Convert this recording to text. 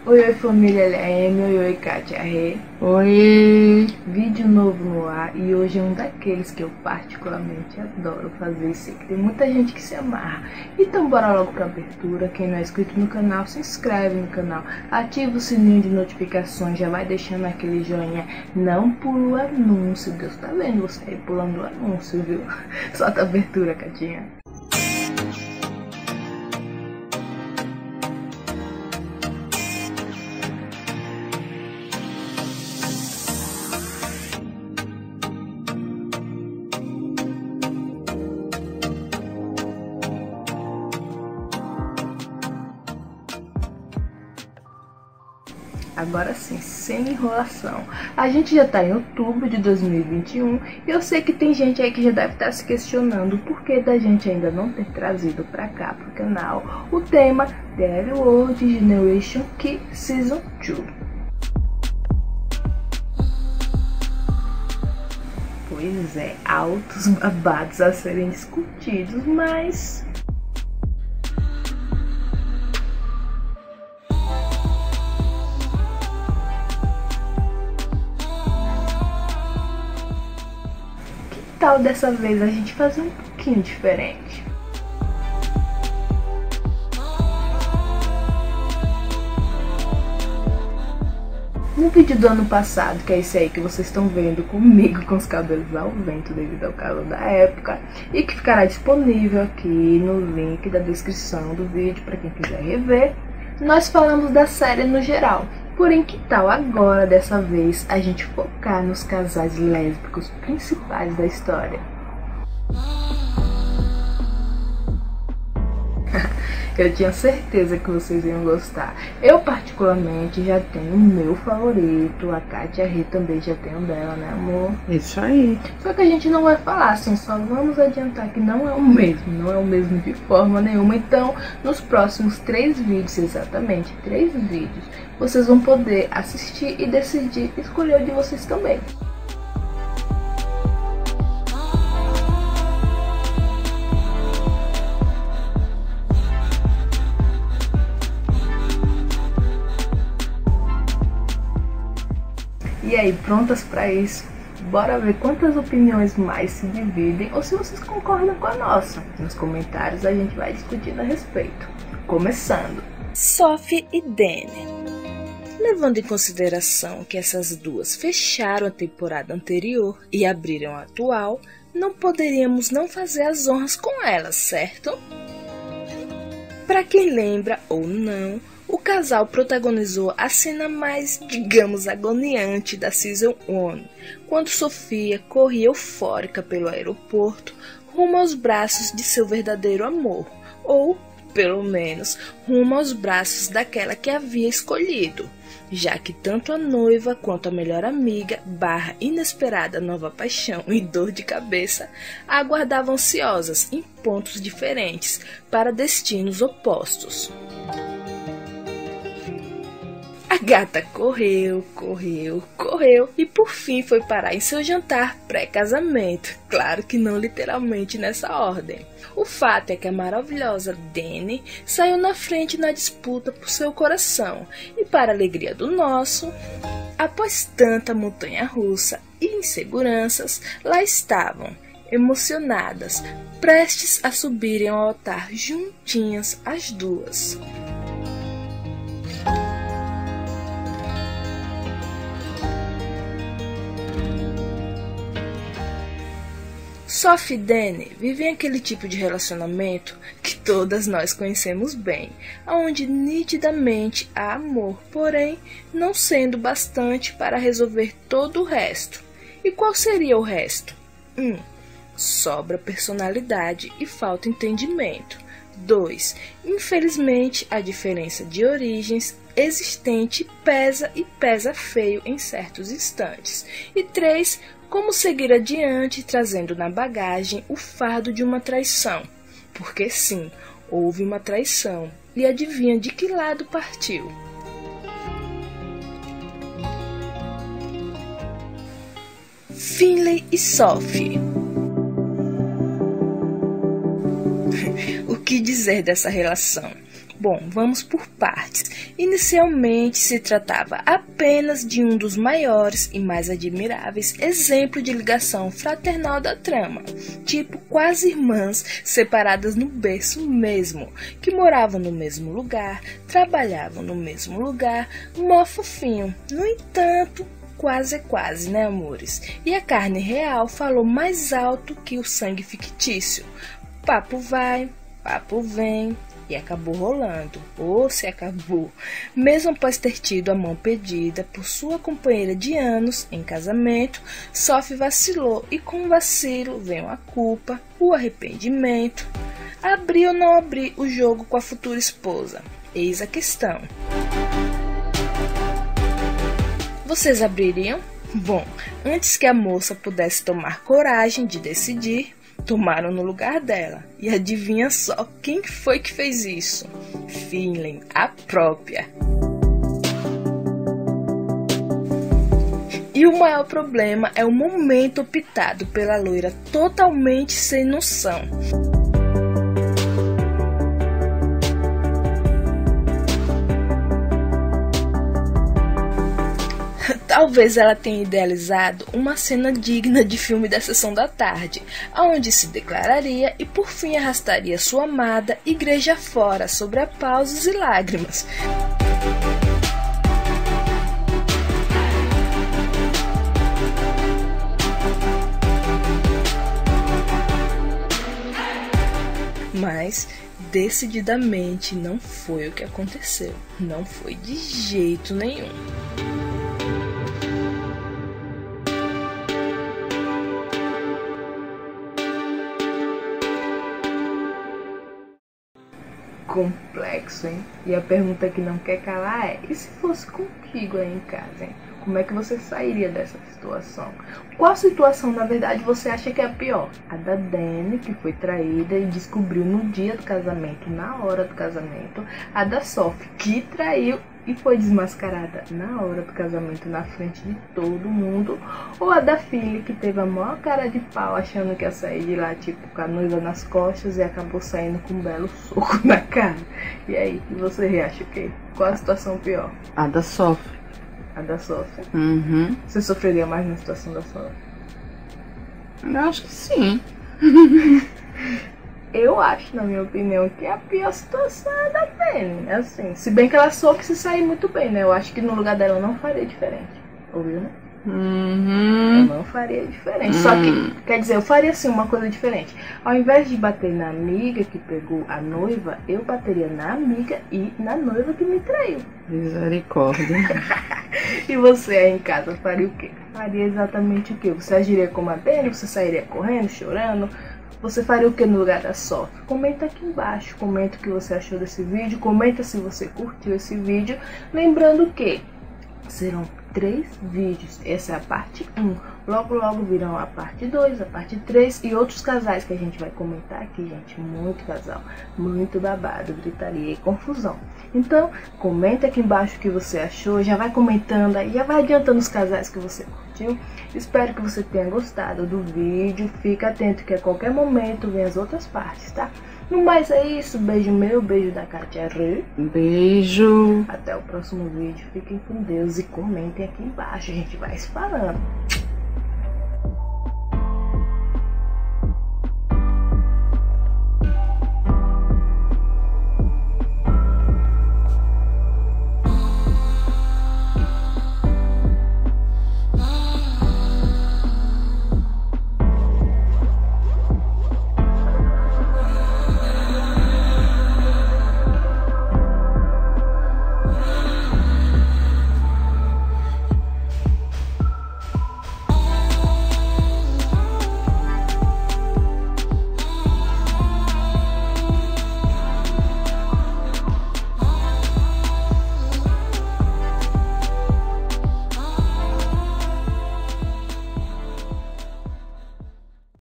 Oi, família LM, oi, Kátia Rê. Oi! Vídeo novo no ar e hoje é um daqueles que eu particularmente adoro fazer e sei que tem muita gente que se amarra. Então bora logo pra abertura. Quem não é inscrito no canal, se inscreve no canal, ativa o sininho de notificações, já vai deixando aquele joinha. Não pula o anúncio, Deus tá vendo você aí pulando o anúncio, viu? Solta a abertura, Catinha. Agora sim, sem enrolação. A gente já tá em outubro de 2021 e eu sei que tem gente aí que já deve estar se questionando o porquê da gente ainda não ter trazido pra cá pro canal o tema The World Generation Key Season 2. Pois é, altos babados a serem discutidos, mas... tal dessa vez a gente fazer um pouquinho diferente? No vídeo do ano passado, que é esse aí que vocês estão vendo comigo com os cabelos ao vento devido ao calor da época, e que ficará disponível aqui no link da descrição do vídeo para quem quiser rever, nós falamos da série no geral. Porém, que tal agora, dessa vez, a gente focar nos casais lésbicos principais da história? Eu tinha certeza que vocês iam gostar. Eu, particularmente, já tenho o meu favorito. A Kátia Rê também já tem o dela, né, amor? Isso aí. Só que a gente não vai falar assim, só vamos adiantar que não é o mesmo. Não é o mesmo de forma nenhuma. Então, nos próximos 3 vídeos, exatamente 3 vídeos, vocês vão poder assistir e decidir, escolher o de vocês também. E aí, prontas para isso? Bora ver quantas opiniões mais se dividem ou se vocês concordam com a nossa. Nos comentários a gente vai discutindo a respeito. Começando. Sophie e Danny. Levando em consideração que essas duas fecharam a temporada anterior e abriram a atual, não poderíamos não fazer as honras com elas, certo? Para quem lembra ou não, o casal protagonizou a cena mais, digamos, agoniante da Season 1, quando Sofia corria eufórica pelo aeroporto rumo aos braços de seu verdadeiro amor, ou, pelo menos, rumo aos braços daquela que havia escolhido, já que tanto a noiva quanto a melhor amiga / inesperada nova paixão e dor de cabeça a aguardavam ansiosas em pontos diferentes para destinos opostos. A gata correu e por fim foi parar em seu jantar pré-casamento. Claro que não literalmente nessa ordem. O fato é que a maravilhosa Danny saiu na frente na disputa por seu coração. E para a alegria do nosso, após tanta montanha-russa e inseguranças, lá estavam, emocionadas, prestes a subirem ao altar juntinhas as duas. Sophie e Danny vivem aquele tipo de relacionamento que todas nós conhecemos bem, onde nitidamente há amor, porém não sendo bastante para resolver todo o resto. E qual seria o resto? 1. Sobra personalidade e falta entendimento. 2. Infelizmente, a diferença de origens existente pesa e pesa feio em certos instantes. E 3. Como seguir adiante trazendo na bagagem o fardo de uma traição? Porque sim, houve uma traição. E adivinha de que lado partiu? Finley e Sophie. O que dizer dessa relação? Bom, vamos por partes. Inicialmente se tratava apenas de um dos maiores e mais admiráveis exemplos de ligação fraternal da trama, tipo quase irmãs separadas no berço mesmo, que moravam no mesmo lugar, trabalhavam no mesmo lugar, mó fofinho. No entanto, quase é quase, né, amores? E a carne real falou mais alto que o sangue fictício. Papo vai, papo vem, e acabou rolando, ou se acabou, mesmo após ter tido a mão pedida por sua companheira de anos em casamento. Sophie vacilou e com o vacilo veio a culpa, o arrependimento. Abrir ou não abrir o jogo com a futura esposa? Eis a questão. Vocês abririam? Bom, antes que a moça pudesse tomar coragem de decidir, tomaram no lugar dela. E adivinha só quem foi que fez isso? Finley, a própria. E o maior problema é o momento optado pela loira totalmente sem noção. Talvez ela tenha idealizado uma cena digna de filme da Sessão da Tarde, onde se declararia e por fim arrastaria sua amada igreja fora sobre aplausos e lágrimas. Mas decididamente não foi o que aconteceu. Não foi de jeito nenhum. Complexo, hein? E a pergunta que não quer calar é: e se fosse contigo aí em casa, hein? Como é que você sairia dessa situação? Qual situação, na verdade, você acha que é a pior? A da Dani, que foi traída e descobriu no dia do casamento, na hora do casamento. A da Sophie, que traiu e foi desmascarada na hora do casamento, na frente de todo mundo. Ou a da filha, que teve a maior cara de pau, achando que ia sair de lá, tipo, com a noiva nas costas, e acabou saindo com um belo soco na cara. E aí, e você acha o quê? Qual a situação pior? A da Sophie. A da Sophie? Uhum. Você sofreria mais na situação da Sophie? Eu acho que sim. Eu acho, na minha opinião, que a pior situação é a da Dani. Assim, se bem que ela soube se sair muito bem, né? Eu acho que no lugar dela eu não faria diferente. Ouviu, né? Uhum. Eu não faria diferente. Só que, quer dizer, eu faria assim uma coisa diferente. Ao invés de bater na amiga que pegou a noiva, eu bateria na amiga e na noiva que me traiu. Misericórdia. E você aí em casa faria o quê? Faria exatamente o quê? Você agiria como a Dani? Você sairia correndo, chorando? Você faria o que no lugar da Sophie? Comenta aqui embaixo, comenta o que você achou desse vídeo, comenta se você curtiu esse vídeo. Lembrando que serão 3 vídeos, essa é a parte 1. Logo logo virão a parte 2, a parte 3 e outros casais que a gente vai comentar aqui, gente. Muito casal, muito babado, gritaria e confusão. Então, comenta aqui embaixo o que você achou, já vai comentando aí, já vai adiantando os casais que você curtiu. Espero que você tenha gostado do vídeo, fica atento que a qualquer momento vem as outras partes, tá? No mais é isso, beijo meu, beijo da Katia Rê. Beijo. Até o próximo vídeo, fiquem com Deus e comentem aqui embaixo, a gente vai se falando.